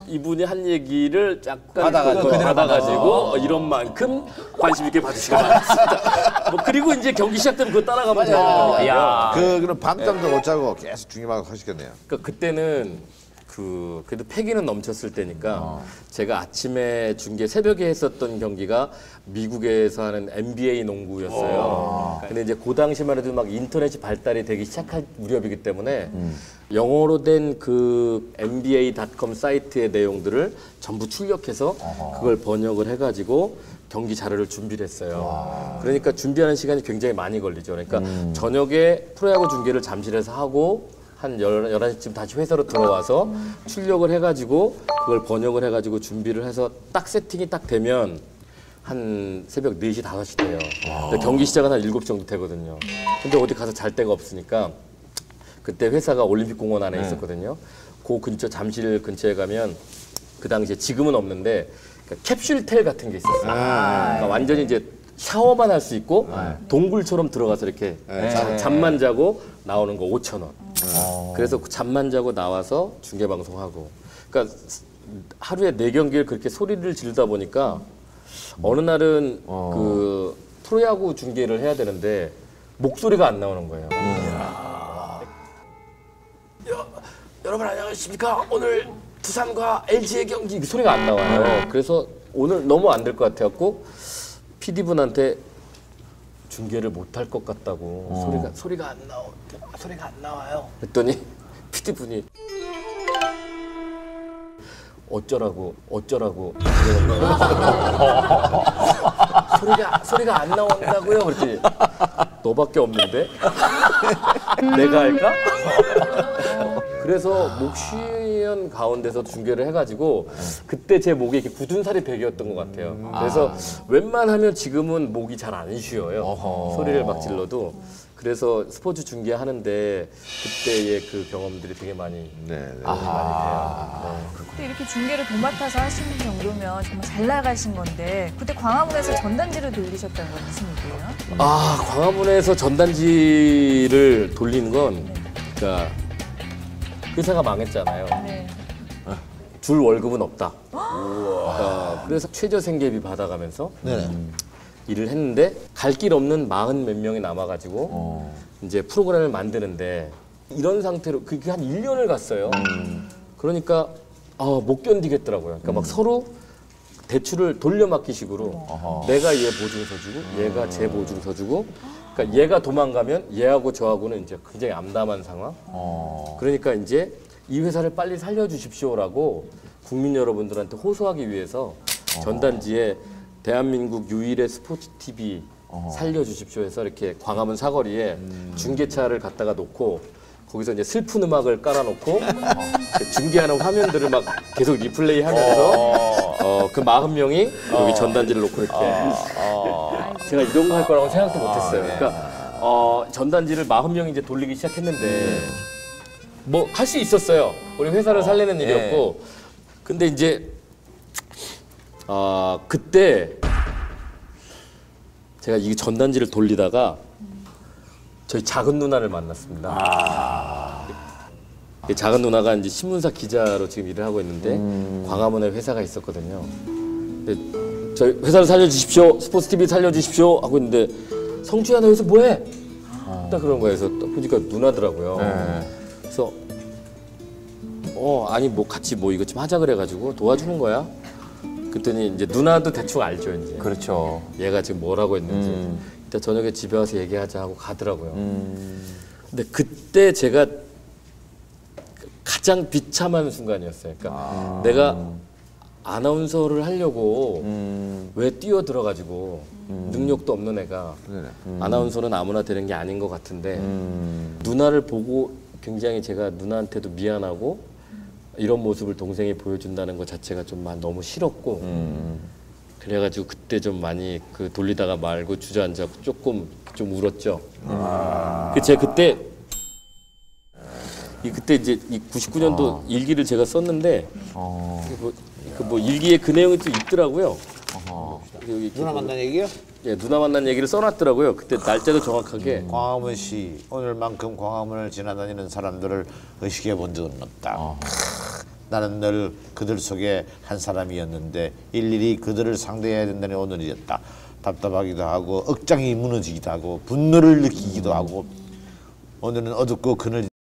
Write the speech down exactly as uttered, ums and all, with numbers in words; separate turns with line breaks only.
이분이 한 얘기를 약간
받아가지고,
그, 받아가지고 어, 이런 만큼 관심 있게 봐주시가 많았습니다. 뭐 그리고 이제 경기 시작되면 그거 따라가면 돼요.
야.
그 그럼 밤잠도 못 자고 계속 중계만 하시겠네요.
그러니까 그때는 그 그래도 패기는 넘쳤을 때니까 어. 제가 아침에 중계 새벽에 했었던 경기가 미국에서 하는 엔비에이 농구였어요. 어. 근데 이제 그 당시만 해도 막 인터넷이 발달이 되기 시작할 무렵이기 때문에 음. 영어로 된 그 엔비에이 닷컴 사이트의 내용들을 전부 출력해서 어허. 그걸 번역을 해가지고 경기 자료를 준비를 했어요. 와. 그러니까 준비하는 시간이 굉장히 많이 걸리죠. 그러니까 음. 저녁에 프로야구 중계를 잠실에서 하고 한 열한 시쯤 다시 회사로 들어와서 음. 출력을 해가지고 그걸 번역을 해가지고 준비를 해서 딱 세팅이 딱 되면 한 새벽 네 시, 다섯 시 돼요. 근데 경기 시작은 한 일곱 시 정도 되거든요. 근데 어디 가서 잘 데가 없으니까 그때 회사가 올림픽공원 안에 네. 있었거든요. 그 근처 잠실 근처에 가면 그 당시에 지금은 없는데 그러니까 캡슐텔 같은 게 있었어요. 아, 그러니까 완전히 이제 샤워만 할 수 있고 네. 동굴처럼 들어가서 이렇게 네. 자, 잠만 자고 나오는 거 오천 원. 네. 그래서 잠만 자고 나와서 중계 방송하고. 그러니까 하루에 네 경기를 그렇게 소리를 지르다 보니까 어느 날은 어. 그 프로야구 중계를 해야 되는데 목소리가 안 나오는 거예요. 여, 여러분 안녕하십니까? 오늘 두산과 엘지의 경기 소리가 안 나와요. 그래서 오늘 너무 안 될 것 같아갖고 피디분한테 중계를 못할 것 같다고 어. 소리가 소리가 안 나오 소리가 안 나와요. 그랬더니 피디분이 어쩌라고 어쩌라고 소리가 소리가 안 나온다고요. 그랬더니 너밖에 없는데 내가 할까? 그래서 목 쉬는 가운데서 중계를 해가지고 그때 제 목에 이렇게 굳은 살이 배겼던 것 같아요. 그래서 아. 웬만하면 지금은 목이 잘 안 쉬어요. 어허. 소리를 막 질러도. 그래서 스포츠 중계하는데 그때의 그 경험들이 되게 많이 네, 네. 많이 돼요. 네.
그때 이렇게 중계를 도맡아서 하시는 정도면 정말 잘 나가신 건데 그때 광화문에서 전단지를 돌리셨다는 건 무슨 얘기예요?
아, 광화문에서 전단지를 돌리는 건 그러니까 회사가 망했잖아요. 네. 줄 월급은 없다. 어, 그래서 최저 생계비 받아가면서 음, 일을 했는데 갈 길 없는 마흔 몇 명이 남아가지고 어. 이제 프로그램을 만드는데 이런 상태로 그게 한 일 년을 갔어요. 음. 그러니까 아, 못 견디겠더라고요. 그러니까 음. 막 서로 대출을 돌려막기식으로 어허. 내가 얘 보증서 주고 얘가 제 보증서 주고 그러니까 얘가 도망가면 얘하고 저하고는 이제 굉장히 암담한 상황. 어. 그러니까 이제 이 회사를 빨리 살려주십시오라고 국민 여러분들한테 호소하기 위해서 어허. 전단지에 대한민국 유일의 스포츠 티비 어허. 살려주십시오 해서 이렇게 광화문 사거리에 음. 중계차를 갖다가 놓고 거기서 이제 슬픈 음악을 깔아놓고 중계하는 화면들을 막 계속 리플레이 하면서 어, 그 마흔 명이 어. 여기 전단지를 놓고 이렇게 어. 어. 제가 이런 거 할 거라고 생각도 못했어요. 그러니까 어, 전단지를 마흔 명이 이제 돌리기 시작했는데 뭐 할 수 있었어요. 우리 회사를 살리는 어. 일이었고 근데 이제 아, 그때 제가 이 전단지를 돌리다가 저희 작은 누나를 만났습니다. 아. 작은 누나가 이제 신문사 기자로 지금 일을 하고 있는데 음. 광화문에 회사가 있었거든요. 근데 저희 회사를 살려주십시오. 스포츠 티비 살려주십시오. 하고 있는데 성주야 너 여기서 뭐해? 어. 딱 그런 거에서 딱 보니까 누나더라고요. 네. 그래서 어 아니 뭐 같이 뭐 이거 좀 하자 그래가지고 도와주는 거야. 그랬더니 이제 누나도 대충 알죠 이제.
그렇죠.
얘가 지금 뭐라고 했는지.
음.
이따 저녁에 집에 와서 얘기하자 하고 가더라고요. 음. 근데 그때 제가 가장 비참한 순간이었어요. 그러니까 아. 내가 아나운서를 하려고 음. 왜 뛰어 들어가지고 음. 능력도 없는 애가 음. 아나운서는 아무나 되는 게 아닌 것 같은데 음. 누나를 보고 굉장히 제가 누나한테도 미안하고 이런 모습을 동생이 보여준다는 것 자체가 좀 너무 싫었고 음. 그래가지고 그때 좀 많이 그 돌리다가 말고 주저앉아 조금 좀 울었죠. 아. 그 제가 그때 이 그때 이제 이 구십구 년도 어. 일기를 제가 썼는데 어. 그 뭐, 뭐 일기에 그 내용이 또 있더라고요.
어허. 여기 누나 만난 얘기요?
예, 누나 만난 얘기를 써놨더라고요. 그때 날짜도 정확하게.
음. 광화문 씨 오늘만큼 광화문을 지나다니는 사람들을 의식해 본 적은 없다. 어. 나는 늘 그들 속에 한 사람이었는데 일일이 그들을 상대해야 된다는 오늘이었다. 답답하기도 하고 억장이 무너지기도 하고 분노를 느끼기도 하고 오늘은 어둡고 그늘